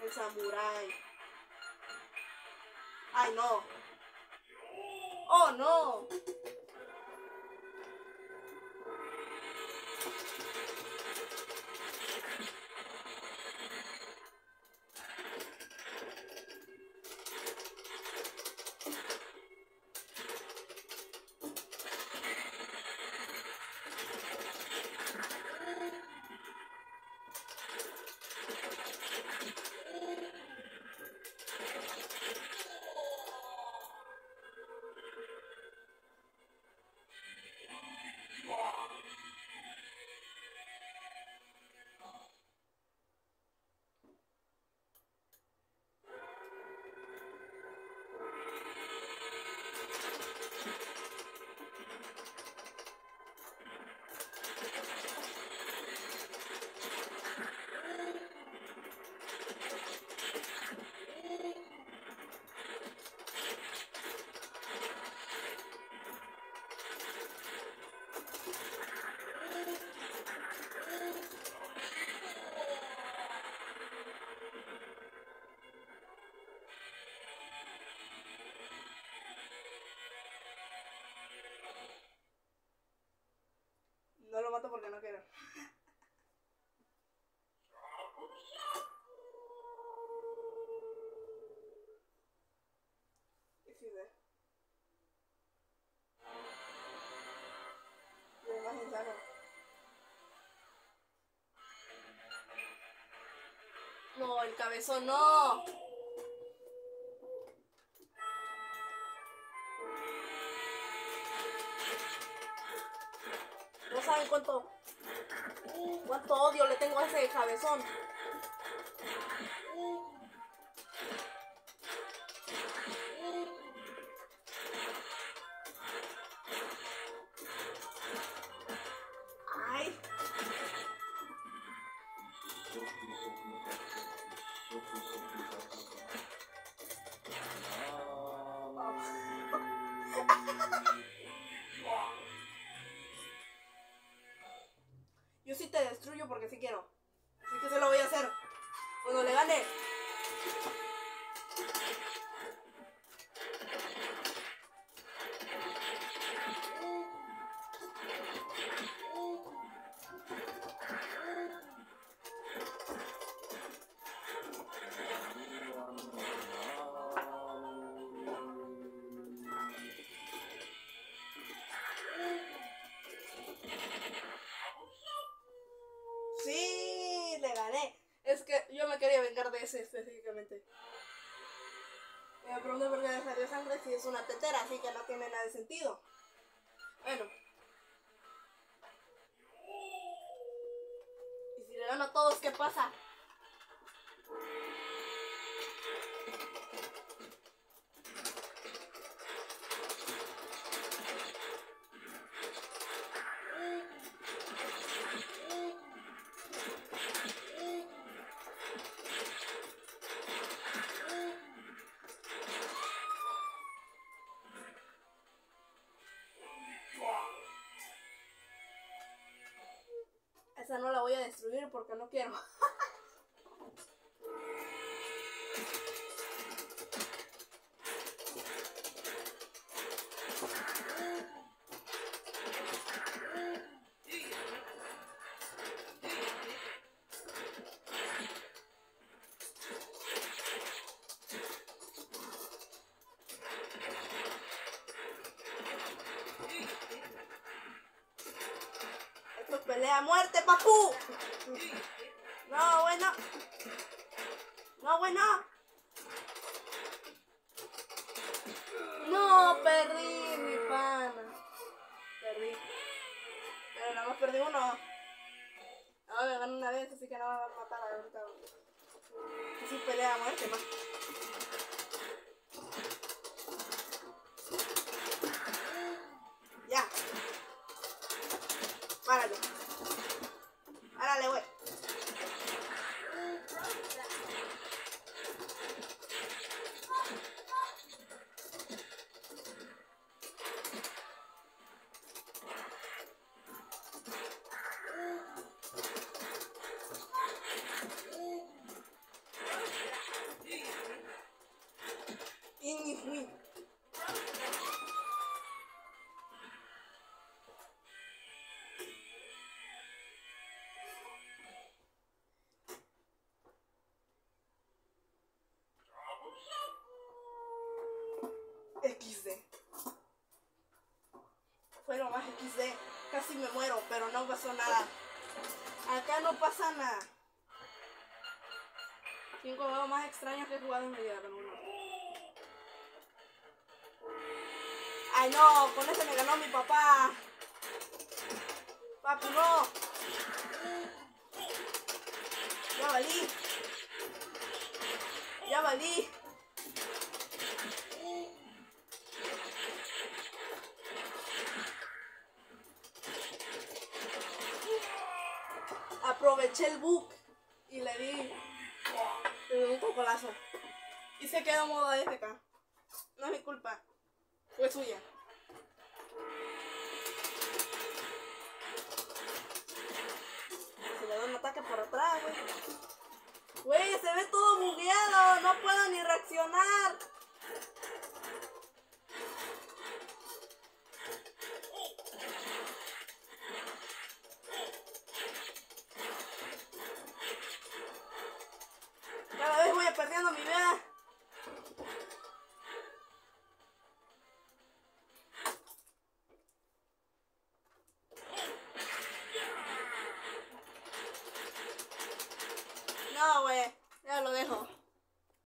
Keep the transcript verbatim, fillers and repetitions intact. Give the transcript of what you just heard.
El samurái. Ay, no. Oh, no. No lo mato porque no quiero. ¿Y si ve? Lo más insano. No, el cabezón no. No saben cuánto, cuánto odio le tengo a ese cabezón. Ay. Yo sí te destruyo porque sí quiero. Así que se lo voy a hacer. Cuando le gane. Sí, le gané. Es que yo me quería vengar de ese específicamente. Me pregunto por qué le salió sangre si es una tetera, así que no tiene nada de sentido. Bueno. Y si le gano a todos, ¿qué pasa? Esa no la voy a destruir porque no quiero. Esto es pelea a muerte, papu. No, bueno. No, bueno. No, perdí, mi pana. Perdí. Pero nada más perdí uno. Ahora me ganan una vez, así que no me van a matar ahorita. Así pelea a muerte, más. Ya. Párale. Párale, güey. equis de. Fue lo más equis de. Casi me muero, pero no pasó nada. Acá no pasa nada. Cinco juegos más extraños que he jugado en mi vida, pero uno. Ay no, con ese me ganó mi papá. Papi, no. Ya valí. Ya valí. Aproveché el bug y le di, le di un cocolazo. Y se quedó modo A F K. No es mi culpa. Fue suya. Se le da un ataque por atrás, güey. Güey, se ve todo bugueado. No puedo ni reaccionar.